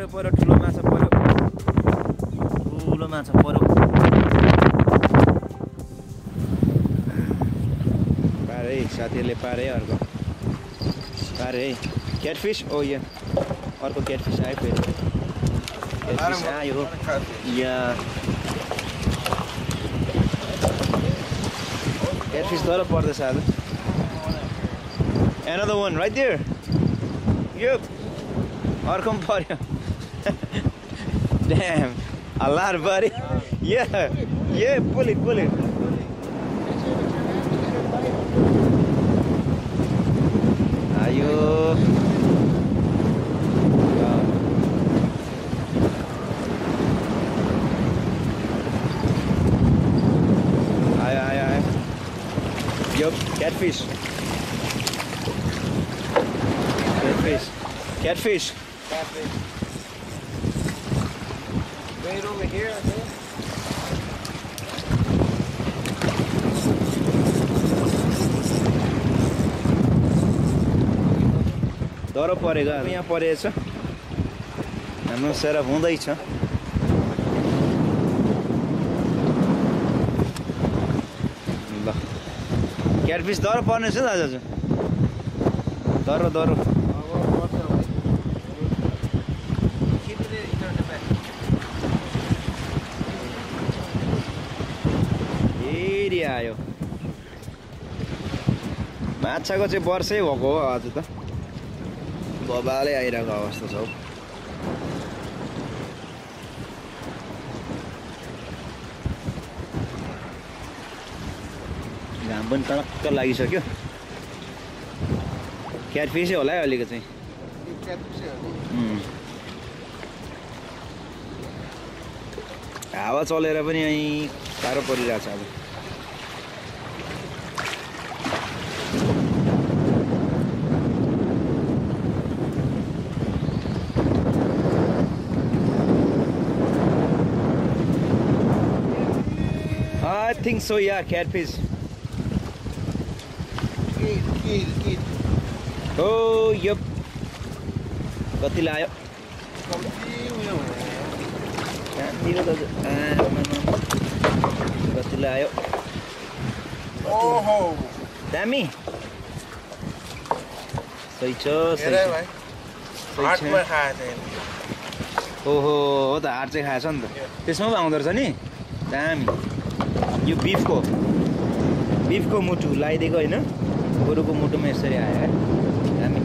पर्यो ठुलो माछा पर्यो पारे साथीहरूले पारे अर्को पारे है क्याटफिस ओ यहाँ अर्को क्याटफिस आयो फेरि क्याटफिस आयो यहाँ क्याटफिस तर पर्दैछ आज another one right there yep अर्को पनि पर्यो damn a lot buddy yeah pull it ayo yup catfish Right over here, I think. डर परेको अब यहाँ परेछ हाम्रो सेरप हुँदैछ ल क्याटफिस डर पर्नेछ नि दाजु डर फेरि आयो माछाको चाहिँ वर्षै भएको हो आज त बबाले आइरहेको अवस्था छ घाम पनि टक्क लागिसक्यो क्याटफिसै होला है अहिलेको चाहिँ हावा चलेर पनि यहीँ साह्रो परिरहेछ अब I think so, yeah, catfish. Eat. Oh, yup. Kati layo. Kati layo. Oh, Dami. Sahih छ हेरे भाइ हार्टमा खाए थिए ओहो हो त हार्ट चाहिँ खाएछ नि त त्यसमा पो आउँदो रहेछ नि दामी यो बिफको मुटु लगाइदिएको होइन गोरुको मुटुमा यसरी आयो है दामी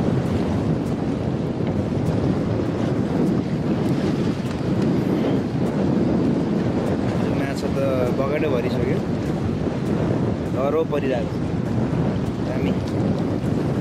माछा त बगाडै भरिसक्यो डह्रो परिरहेको छ दामी